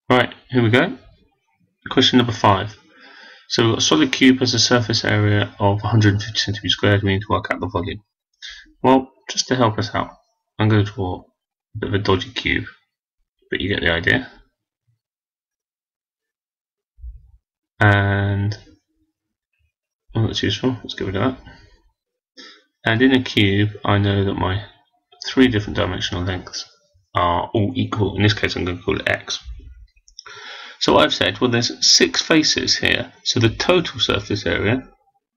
Right, here we go. Question number 5. So we've got a solid cube has a surface area of 150 centimeters squared. We need to work out the volume. Well, just to help us out, I'm going to draw a bit of a dodgy cube, but you get the idea. And well, that's useful. Let's get rid of that. And in a cube, I know that my 3 different dimensional lengths are all equal. In this case, I'm going to call it x. So I've said, well, there's 6 faces here, so the total surface area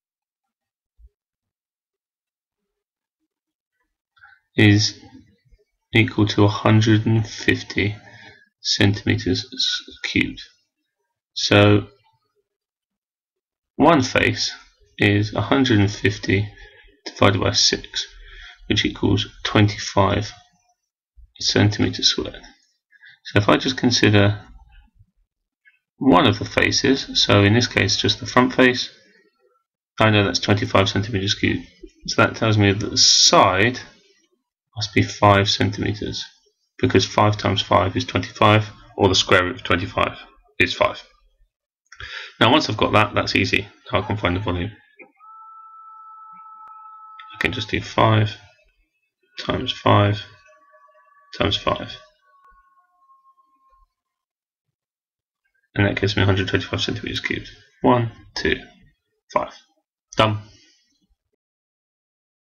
is equal to 150 centimeters cubed. So one face is 150 divided by 6, which equals 25 centimeters squared. So if I just consider one of the faces, so in this case just the front face, I know that's 25 centimeters cubed. So that tells me that the side must be 5 centimeters, because 5 times 5 is 25, or the square root of 25 is 5. Now once I've got that, that's easy. Now I can find the volume. I can just do 5 times 5 times 5. And that gives me 125 centimeters cubed. 1, 2, 5. Done.